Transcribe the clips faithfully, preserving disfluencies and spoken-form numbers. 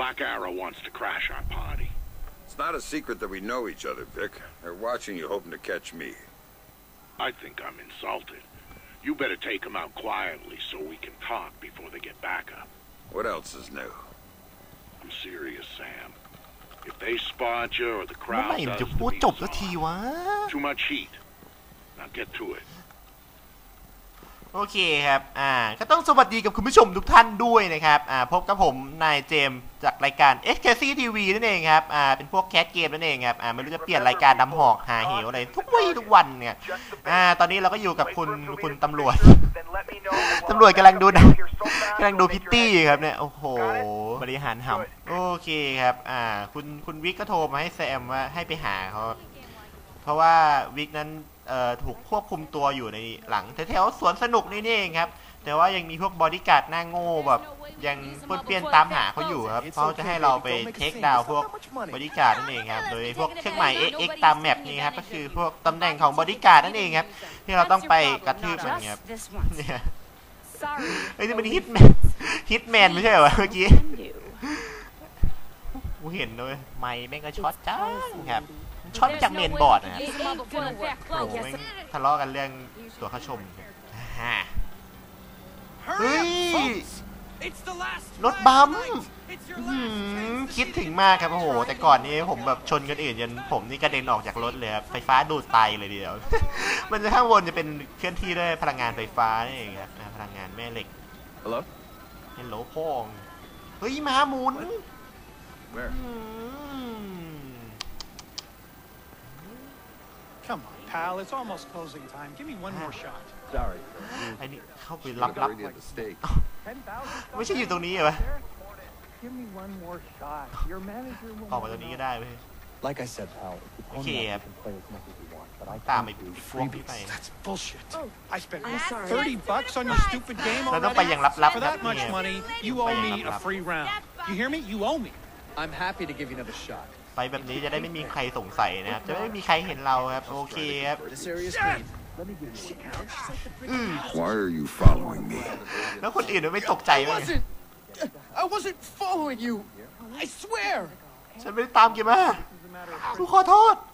Black Arrow wants to crash our party. It's not a secret that we know each other, Vic. They're watching you, hoping to catch me. I think I'm insulted. You better take them out quietly so we can talk before they get back up. What else is new? I'm serious, Sam. If they spot you or the เมื่อ crowd ไหร่มัน does จะ the พูด beat จบสักที song. วะ Too much heat. Now get to it. โอเคครับอ่าก็ต้องสวัสดีกับคุณผู้ชมทุกท่านด้วยนะครับอ่าพบกับผมนายเจมส์จากรายการ เอ็กซ์ เค ซี ที วี นั่นเองครับอ่าเป็นพวกแคสเกมนั่นเองครับอ่าไม่รู้จะเปลี่ยนรายการดำหอกหาเหวอะไรทุกวี่ทุกวันเนี่ยอ่าตอนนี้เราก็อยู่กับคุณคุณตำรวจ ตำรวจกำลังดูนะกำลังดูพิตตี้ครับเนี่ยโอ้โหบริหารหำโอเคครับอ่าคุณคุณวิกก็โทรมาให้แซมว่าให้ไปหาเขาเพราะว่าวิกนั้นเอ่อถูกควบคุมตัวอยู่ในหลังแถวๆสวนสนุกนี่เองครับแต่ว่ายังมีพวกบอดี้การ์ดหน้าโง่แบบยังป้วนเปี้ยนตามหาเขาอยู่ครับเขาจะให้เราไปเทคดาวพวกบอดี้การ์ดนั่นเองครับโดยพวกเครื่องหมาย เอ็กซ์ เอ็กซ์ ตามแมปนี่ครับก็คือพวกตำแหน่งของบอดี้การ์ดนั่นเองครับที่เราต้องไปกระทืบมันครับเนี่ยไอ้นี่มันฮิตแมนฮิตแมนไม่ใช่เหรอเมื่อกี้กูเห็นเลยไมค์แม่งก็ช็อตจ้าครับช็อตจากเมนบอร์ดนะครับโอ้โหแม่งทะเลาะกันเรื่องตัวเข้าชมเฮ้ยรถบัมคิดถึงมากครับโอ้โหแต่ก่อนนี้ผมแบบชนกันอื่นจนผมนี่กระเด็นออกจากรถเลยครับไฟฟ้าดูดไตเลยเดียวมันจะข้างบนจะเป็นเคลื่อนที่ด้วยพลังงานไฟฟ้านี่เองครับพลังงานแม่เหล็กฮัลโหลฮัลโหลพ่องเฮ้ยม้าหมุน Come on, pal. It's almost closing time. Give me one more shot. Sorry. ไอ้นี่เข้าไปรับรับไม่ใช่อยู่ตรงนี้เหรอออกมาตรงนี้ก็ได้เว้ย Like I said, pal. โอเคครับตามไปฟรีไป That's bullshit. I spent thirty bucks on your stupid game เราต้องไป already. อย่างลับๆ For ครับ that much money, you owe me a free round. You hear me? You owe me. I'm happy to give you another shot. ไปแบบนี้จะได้ไม่มีใครสงสัยนะครับจะไม่มีใครเห็นเราครับโอเคครับ Why are you following me? แล้วคนอื่นไม่ตกใจมั้ย I wasn't following you. I swear. ฉันไม่ได้ตามแกมากูขอโทษ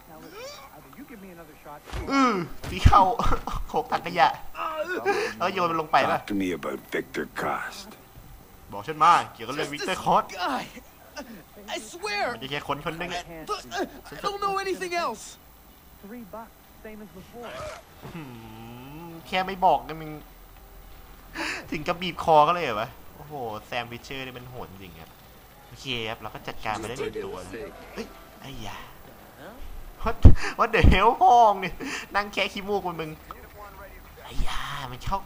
อือตีเข้าโขกถังขยะแล้วโยนมันลงไปป่ะ Talk to me about Victor Cost. บอกฉันมาเกี่ยวกับเรื่องวิกเตอร์คอส I swear. ไม่ใช่แค่คนคนนึง I don't know anything else. แค่ไม่บอกกันมึงถึงกับบีบคอก็เลยเหรอวะโอ้โหแซมวิชเชอร์นี่มันโหดจริงครับโอเคครับเราก็จัดการไปได้หนึ่งตัวเฮ้ยไอ้ยาวัดวัดเดอะเฮลพ่องเนี่ยนั่งแค่ขี้มูกมันมึงไอ้ยามันเข้า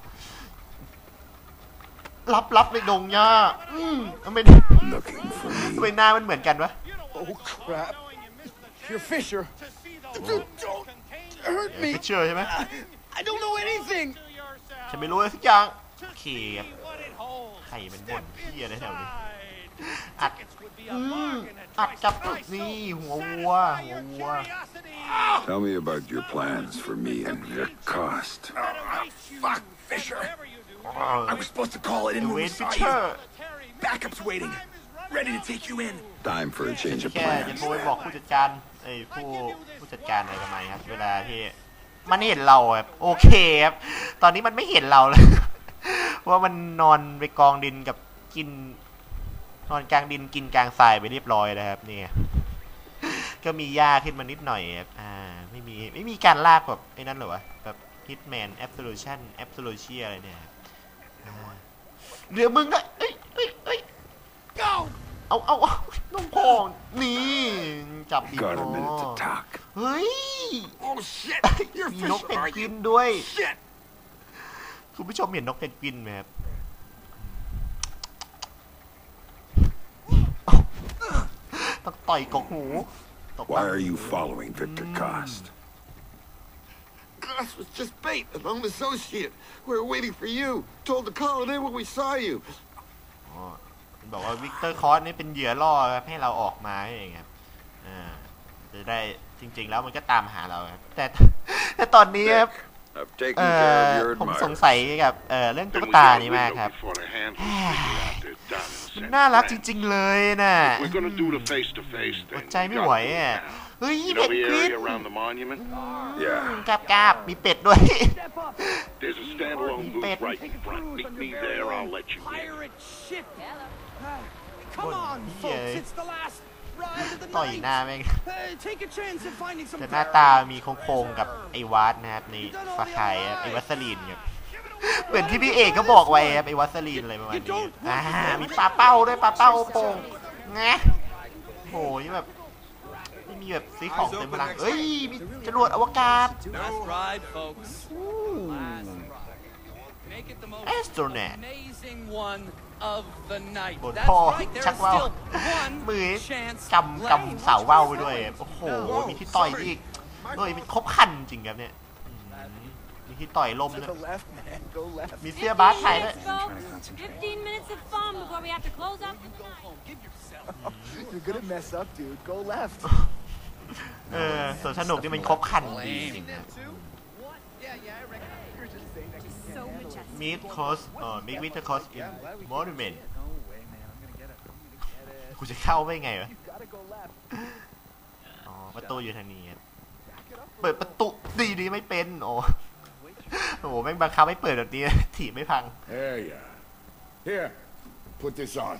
รับรับในดงหญ้าอืมทำไมทำไมหน้ามันเหมือนกันวะ Oh crap! You're Fisher. Don't hurt me. Fisher ใช่ไหม I don't know anything. ฉันไม่รู้อะไรสักอย่างโอเคครับใครมันบ่นพี่อะไรแถวนี้อัดอืมอัดกับนี่หัววัวหัววัว Tell me about your plans for me and Vic Cost. Oh, fuck, Fisher. I was supposed to call it in when we saw you. Backup's waiting. Ready to take you in. Time for a change of แค่จะ plans. โทรไปบอกผู้จัดการไอ้ผู้ผู้จัดการอะไรกันไหมครับเวลาที่มันเห็นเราครับโอเคครับตอนนี้มันไม่เห็นเราแล้วว่ามันนอนไปกองดินกับกินนอนกลางดินกินกลางทรายไปเรียบร้อยแล้วครับนี่ก็มีหญ้าขึ้นมานิดหน่อยครับอ่าไม่มีไม่มีการลากแบบไอ้นั่นหรอวะแบบฮิตแมนแอบโซลูชันแอบโซลูเชียอะไรเนี่ยเหลือมึงก็เอ้ยเอ้ยเอ้ยเอาเอาเอาน้องพองนี่จับบีบคอเฮ้ยมีนกเพนกวินด้วยคุณผู้ชมเห็นนกเพนกวินไหมครับต้องต่อยกกหู Why are you following Victor Cost? Cost was just bait, a lone associate. We were waiting for you. Told to call it in when we saw you. บอกว่าวิกเตอร์คอสนี่เป็นเหยื่อล่อครับให้เราออกมาเองครับอ่าจะได้จริงๆแล้วมันก็ตามหาเราครับแต่แต่ตอนนี้ครับเออผมสงสัยกับเออเรื่องตุ๊กตานี้มากครับมันน่ารักจริงๆเลยน่ะ We're gonna do the face-to-face อด thing. ใจไม่ไหวอ่ะเฮ้ย You เป็ know ด the กรีด area around the monument? กราบกราบมีเป็ดด้วย There's a standalone booth right in front. Meet me there, I'll let you in. Pirate ship. Come on, folks. It's the last ride of the ต่อยห night. น้าแม่ง Uh, take a chance at finding some แต่หน้าตามีโค้งๆกับไอ้วาดนะครับในฝาไข่ไอ้วัสลีนครับเหมือนที่พี่เอกก็บอกไว้ครับไอ้วัสลีนอะไรประมาณนี้อ่ามีปลาเป้าด้วยปลาเป้าโป่งไงโหยแบบไม่มีแบบซื้อของเต็มพลังเอ้ยมีจรวดอวกาศ Last ride, folks. Last ride. Make it the most Astronaut amazing one of the night. บน That's พ่อ right. There ชัก is ว่าว still one มือ chance กำกำเสาว่าวไปด้วยโอ้โหมีที่ต่อยอีกเฮ้ยมันครบคันจริงครับเนี่ยมีที่ต่อยลมด้วย Go left, man. Go left. มีเสื้อบาสถ่ายด้วย fifteen minutes of fun before we have to close up the night. You're gonna mess up, dude. Go left. เออส่วนสนุกที่มันครบคันดีจริงนะ So majestic. Meet Coast เอ่อ Meet with the Coast in Monument กูจะเข้าไปไงวะ อ๋อประตูอยู่ทางนี้ครับเปิดประตูดีดีไม่เป็นโอ้โหแม่งบังคับให้เปิดแบบนี้ถีบไม่พัง There you are. Here, put this on.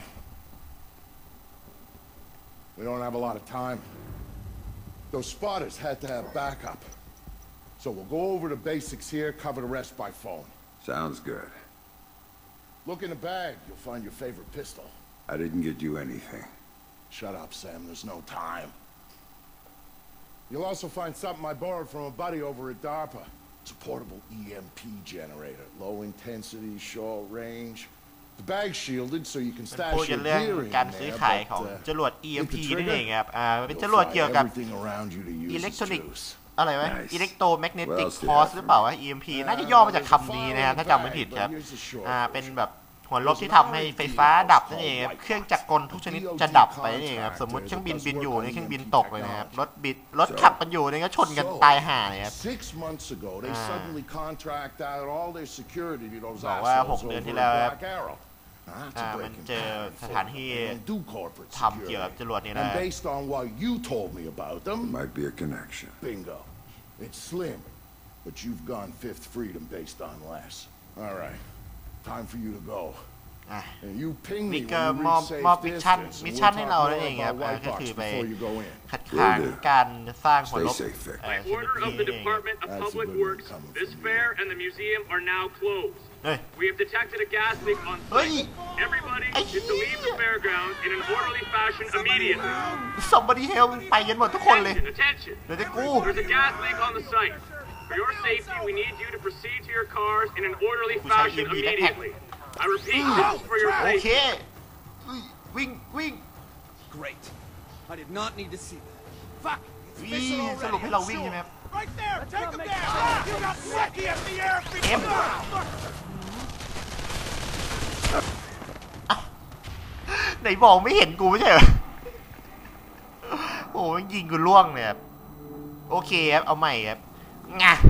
We don't have a lot of time. Those spotters had to have backup. So we'll go over the basics here, cover the rest by phone. Sounds good. Look in the bag, you'll find your favorite pistol. I didn't get you anything. Shut up, Sam, there's no time. You'll also find something I borrowed from a buddy over at DARPA. It's a portable E M P generator. Low intensity, short range. The bag's shielded so you can มัน stash พูดกัน your เรื่อง gear in การซื้อ there, ขายของ but จรวด อี เอ็ม hit พี the นั่นเอง trigger, ครับอ่าเป็น you'll จรวด fry เกี่ยวกับ everything around you to use as Electronic juice. อะไรวะ Nice. Electromagnetic Well, Force หรือเปล่าวะ อี เอ็มพี น่าจะย่อมาจากคำนี้นะครับถ้าจำไม่ผิดครับอ่าเป็นแบบหัวลบที่ทำให้ไฟฟ้าดับนั่นเองครับเครื่องจักรกลทุกชนิดจะดับไปนั่นเองครับสมมติเครื่องบินบินอยู่ในเครื่องบินตกเลยนะครับรถบิดรถขับกันอยู่เนี่ยก็ชนกันตายห่าเลยครับ Six months ago, they suddenly contract out all their security to those บอกว่าหก assholes เดือน over ที่ at แล้วครับ Black Arrow. That's อ่า a มัน breaking เจอ pattern สถานที่ They don't do corporate ทำเกี่ยวกับ security. จรวดนี่แหละ And based on what you told me about them, Might be a connection. bingo. It's slim, but you've gone Fifth Freedom based on less. All right, time for you to go. อ่ะ And you ping นี่ me ก็ when you มอบ reach มอบ safe มิชชั่น distance, มิช and ชั่น we'll ให้ talk เรา more นั่นเองครับ about อ่า white ก็ box คือไป before you go in. ขัดขวางการสร้างหัวลบ Stay safe, Vic. เอ่อ By order of ช the นิดนี้เอง Department of That's a Public good one Works, coming this from you. fair and the museum are now closed. เฮ้ย We have detected a gas leak on เฮ้ย site. Everybody Ay, is to leave the fairgrounds in an orderly fashion immediately. somebody help ไปกันหมดทุกคนเลย Attention, attention. เดี๋ยวจะกู There's a gas leak on the site. For your safety, we need you to proceed to your cars in an orderly Who's that fashion E M P backpack? immediately. I repeat, this is for your โอเค safety. เฮ้ยวิ่งวิ่ง Great. I did not need to see that. Fuck. วิ่งสรุปให้เราวิ่งใช่ไหมครับ Right there. Take him down. You got lucky at the airfield. เอ็มไหนบอกไม่เห็นกูไม่ใช่เหรอโอ้ยยิงกูล่วงเลยครับโอเคครับเอาใหม่ครับงะ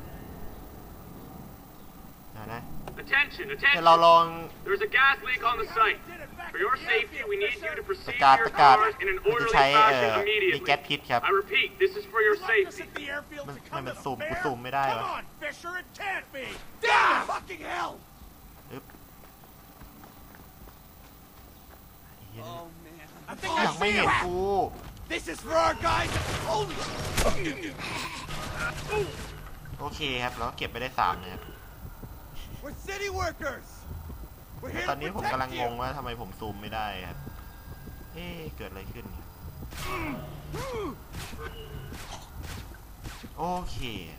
นะ Attention, เดี๋ยว attention. เราลอง There's a gas leak on the site. For your safety, we need you to ประ proceed กาศ to ป your ระกาศ cars in an มันจะ orderly ใช้เอ่อ fashion มีแก๊ส immediately. พิษครับ I repeat, this is for your You want us safety. at the airfield to Man, come man, to zoom, the fair? zoomไม่ได้วะ Come on, Fisher. It can't be. Damn fucking hell. อึ๊บ Oh man. I think ยัง I ไม่ see เห็น him. กู This is for our guys. Holy. โอเคครับแล้วเก็บไปได้สามนะครับ We're city workers. We're แต่ here ตอนนี้ to ผม protect กำลังง you. งว่าทำไมผมซูมไม่ได้ครับ เอ๊ะเกิดอะไรขึ้น โอเค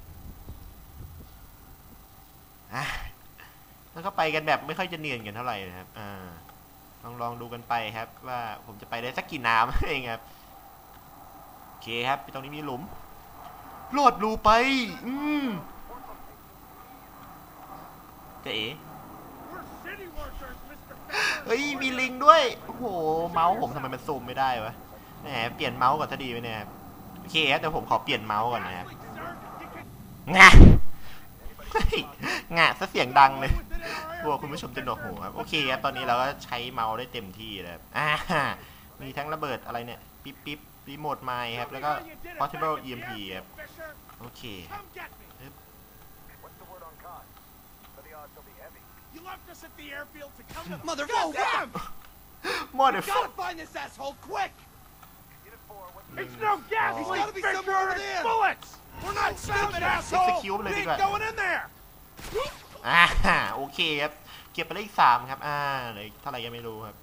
อ่ะแล้วก็ไปกันแบบไม่ค่อยจะเนียนกันเท่าไหร่นะครับ อ่า ลองลองดูกันไปครับ ว่าผมจะไปได้สักกี่น้ำ เองครับ โอเคครับตรงนี้มีหลุมโหลดรูไป อืมเจ๊ We're city workers, Mister เฮ้ยมีลิงด้วยโอ้โหเมาส์ผมทำไมมันซูมไม่ได้วะแหมเปลี่ยนเมาส์ก่อนจะดีไหมเนี่ยครับโอเคครับแต่ผมขอเปลี่ยนเมาส์ก่อนนะครับงะเฮ้ยงะซะเสียงดังเลย Within our กลัวคุณผู้ชมจะหนวกหูครับโอเคครับตอนนี้เราก็ใช้เมาส์ได้เต็มที่แล้วอ่ามีทั้งระเบิดอะไรเนี่ยปิ๊บปิ๊บรีโมทไมค์ครับแล้วก็ portable อี เอ็ม พี ครับโอเค Motherfucker! Motherfucker! Gotta find this asshole quick! It's no gas! There's gotta be somewhere over there! Bullets! We're not stupid, asshole! We ain't going in there! อ่าโอเคครับเก็บไปได้อีกสามครับอ่าเหลือเท่าไหร่ยังไม่รู้ครับ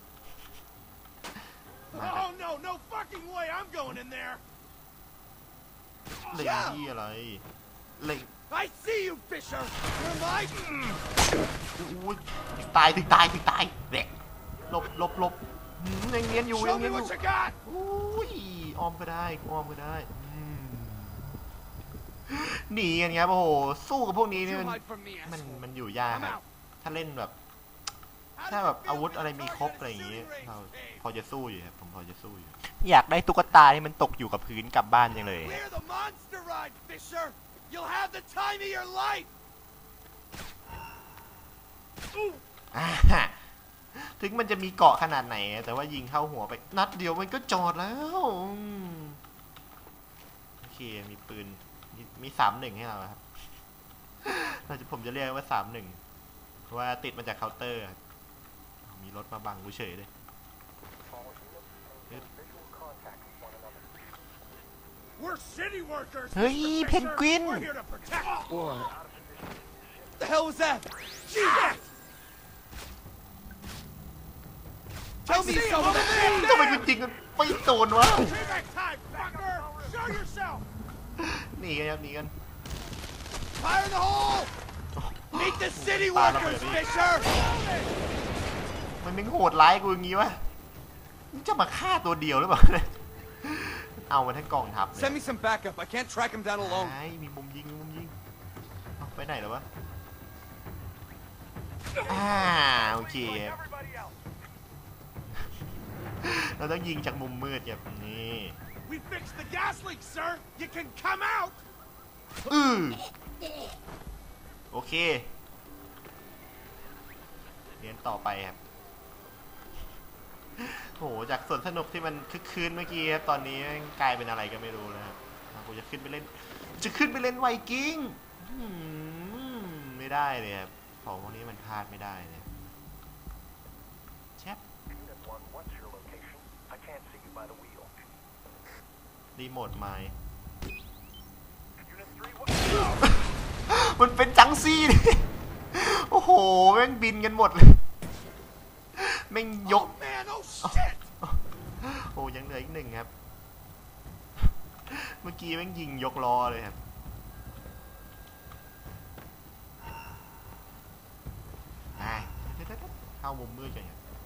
Oh no! No fucking way! I'm going in there! เหลือที่อะไรเหลือ I see you, Fisher! You're mine! อุ้ยถึงตายถึงตายถึงตายเด็กหลบหลบหลบยังเนียนอยู่ยังเนียนอยู่อุ้ยอ้อมก็ได้อ้อมก็ได้หนีกันครับโอ้โหสู้กับพวกนี้นี่มันมันมันอยู่ยากครับถ้าเล่นแบบถ้าแบบอาวุธอะไรมีครบอะไรอย่างงี้เราพอจะสู้อยู่ครับผมพอจะสู้อยู่อยากได้ตุ๊กตาที่มันตกอยู่กับพื้นกลับบ้านจังเลยถึงมันจะมีเกาะขนาดไหนแต่ว่ายิงเข้าหัวไปนัดเดียวมันก็จอดแล้วโอเคมีปืนมีสามหนึ่งให้เราครับเราจะผมจะเรียกว่าสามหนึ่งเพราะว่าติดมาจากเคาน์เตอร์มีรถมาบังกูเฉยเลยเฮ้ยเพนกวิน The hell was that? Jesus! Tell me something! ทำไมกูจริงกันไม่โดนวะหนีกันครับหนีกัน Fire in the hole! Meet the city workers, Fisher! มันไม่โหดร้ายกูอย่างงี้วะมันจะมาฆ่าตัวเดียวหรือเปล่าเอามาทั้งกองทัพ Send me some backup. I can't track him down alone. มีมุมยิงมุมยิงไปไหนแล้ววะอ่าโอเคเราต้องยิงจากมุมมืดแบบนี้ We fixed the gas leak, sir. You can come out. อือโอเคเรียนต่อไปครับโหจากสวนสนุกที่มันคึกคืนเมื่อกี้ครับตอนนี้กลายเป็นอะไรก็ไม่รู้นะครับกูจะขึ้นไปเล่นจะขึ้นไปเล่นไวกิ้งไม่ได้เลยครับของพวกนี้มันพลาดไม่ได้เลยแชปรีโมทไมค์มันเป็นจังซี่โอ้โหแม่งบินกันหมดเลยแม่งยกโอ้ยังเหลืออีกหนึ่งครับเมื่อกี้แม่งยิงยกล้อเลยครับเข้ามุมมืดกัน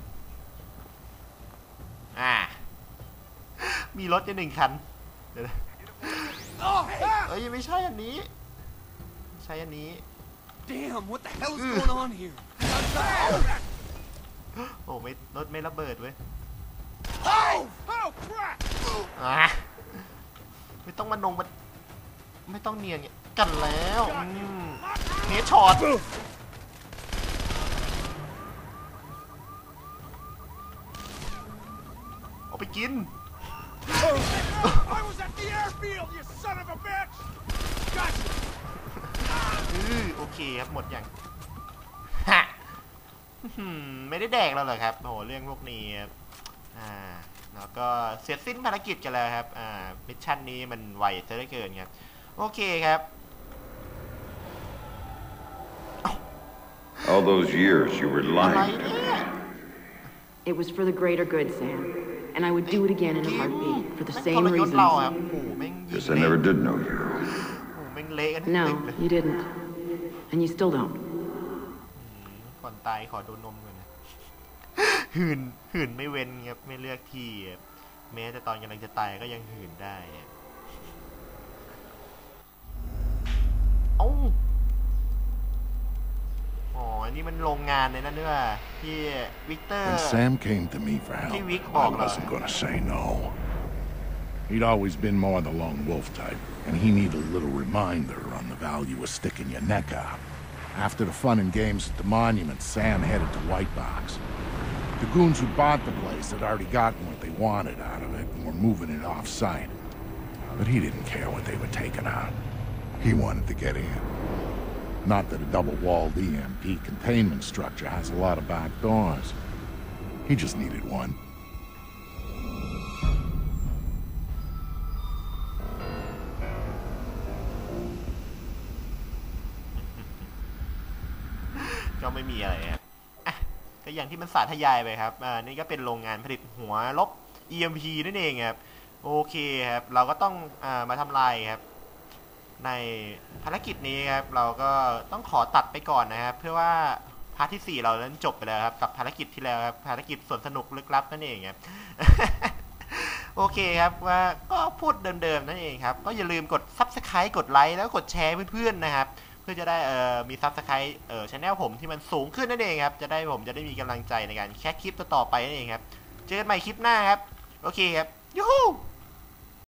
อ่ามีรถจะหนึ่งคันเดี๋ยวเอ้ยไม่ใช่อันนี้ใช่อันนี้ Damn what the hell is going on here โอ้ไม่รถไม่ระเบิดเว้ย Oh oh crap อ่ะไม่ต้องมานงมันไม่ต้องเนียนกันแล้วเฮดช็อตเอาไปกิน I was at the airfield you son of a bitch Gotcha อือโอเคครับหมดอย่างฮะไม่ได้แดกแล้วเหรอครับโหเรื่องพวกนี้อ่าแล้วก็เสร็จสิ้นภารกิจกันแล้วครับอ่ามิชชั่นนี้มันไวซะเหลือเกินครับโอเคครับ All those years you were lying. It was for the greater good, Sam. And I would do it again in a heartbeat for the same reasons. Guess I never did know you. No, you didn't. And you still don't. ก่อนตายขอดูนมก่อนนะหื่นหื่นไม่เว้นครับไม่เลือกที่แม้แต่ตอนกำลังจะตายก็ยังหื่นได้เอ้าอ๋อนี่มันโรงงานเลยนะเนี่ยที่วิกเตอร์ When Sam came to me for help, I wasn't gonna say no. He'd always been more the lone wolf type, and he needed a little reminder on the value of sticking your neck out. After the fun and games at the monument, Sam headed to White Box. The goons who bought the place had already gotten what they wanted out of it and were moving it off-site. But he didn't care what they were taking out. He wanted to get in. Not that a double-walled E M P containment structure has a lot of back doors. He just needed one. ก็ไม่มีอะไรครับก็อย่างที่มันสาธยายไปครับอ่านี่ก็เป็นโรงงานผลิตหัวลบ อี เอ็ม พี นั่นเองครับโอเคครับเราก็ต้องอ่ามาทำลายครับในภารกิจนี้ครับเราก็ต้องขอตัดไปก่อนนะครับเพื่อว่าพาร์ทที่สี่เรานั้นจบไปแล้วครับกับภารกิจที่แล้วครับภารกิจสวนสนุกลึกลับนั่นเองครับ โอเคครับว่าก็พูดเดิมๆนั่นเองครับก็อย่าลืมกด ซับสไครบ์ กดไลค์แล้วกดแชร์เพื่อนๆนะครับเพื่อจะได้เอ่อมี ซับสไครบ์ เอ่อ channel ผมที่มันสูงขึ้นนั่นเองครับจะได้ผมจะได้มีกำลังใจในการแคสคลิปต่อๆไปนั่นเองครับเจอกันใหม่คลิปหน้าครับโอเคครับยูฮู